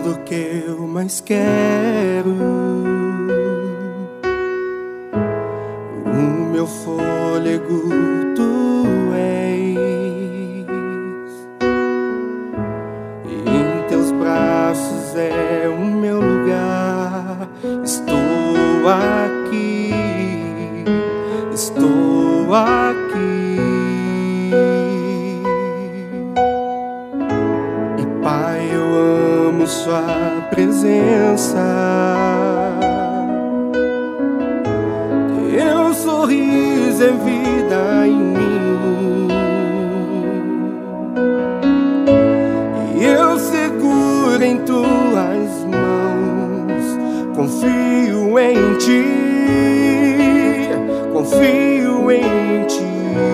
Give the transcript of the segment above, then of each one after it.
tudo que eu mais quero. O meu fôlego tu és, e em teus braços é o meu lugar. Estou aqui, estou aqui. E Pai, eu amo sua presença. Teu sorriso é vida em mim, e eu seguro em tuas mãos. Confio em ti, confio em ti.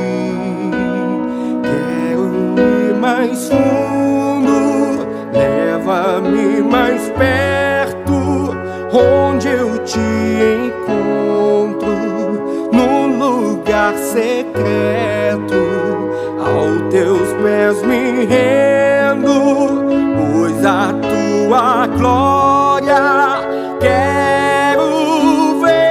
Quero ir mais fundo, leva-me mais perto, onde eu te encontro, num lugar secreto. Aos teus pés me rendo, pois a tua glória quero ver.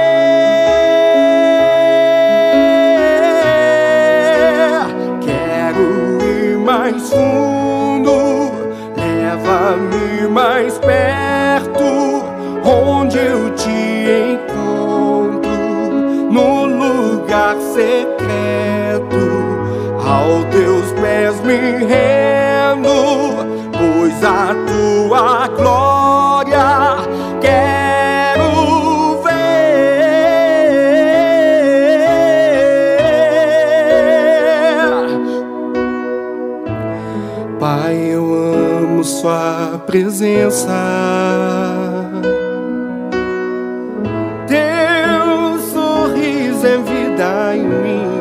Quero ir mais fundo, leva-me mais perto, onde eu te encontro, no lugar secreto. Aos teus pés me rendo, pois a tua glória quero ver. Pai, eu amo sua presença. Teu sorriso é vida em mim,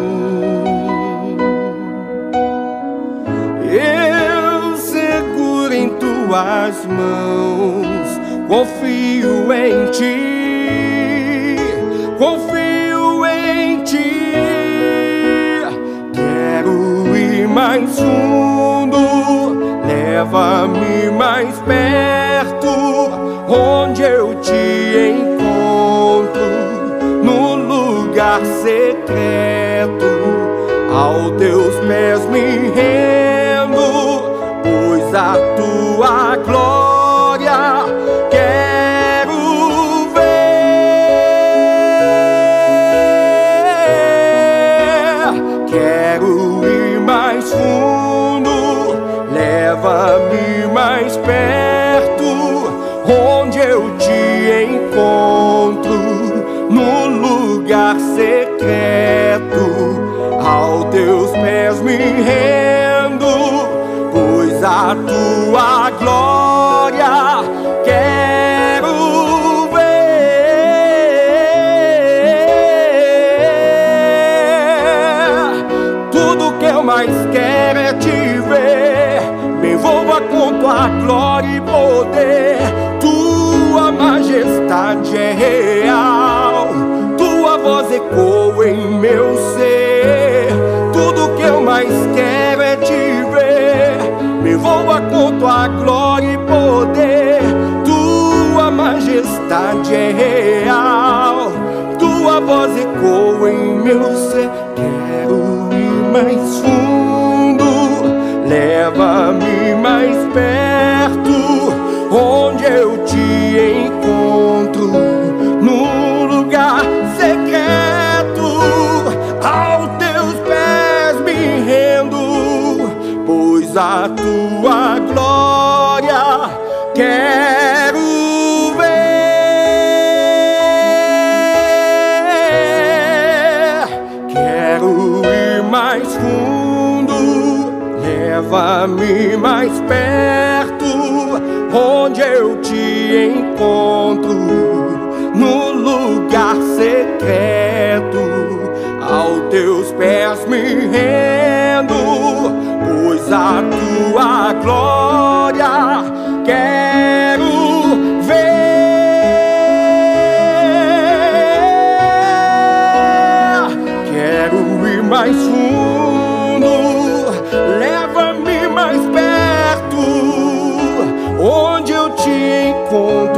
eu seguro em tuas mãos. Confio em ti, confio em ti. Quero ir mais fundo, leva-me mais perto, onde eu te encontro, no lugar secreto. Aos teus pés me rendo, pois a tua glória quero ver. Quero ir mais fundo, leva-me mais perto, onde eu te encontro, no lugar secreto. Aos teus pés me rendo, pois a tua glória quero ver. Tudo que eu mais quero é te ver. Me envolva com tua glória e poder. Tua majestade é real, tua voz ecoa em meu ser. Tudo que eu mais quero é te ver. Me envolva com tua glória e poder. Tua majestade é real, tua voz ecoa em meu ser. Quero ir mais fundo, leva-me mais perto, onde eu te encontro, num lugar secreto. Aos teus pés me rendo, pois a tua glória quero ver. Quero ir mais fundo, leva-me mais perto, onde eu te encontro, no lugar secreto. Aos teus pés me rendo, pois a tua glória quero ver. Quero ir mais fundo, leva-me mais perto, onde eu te encontro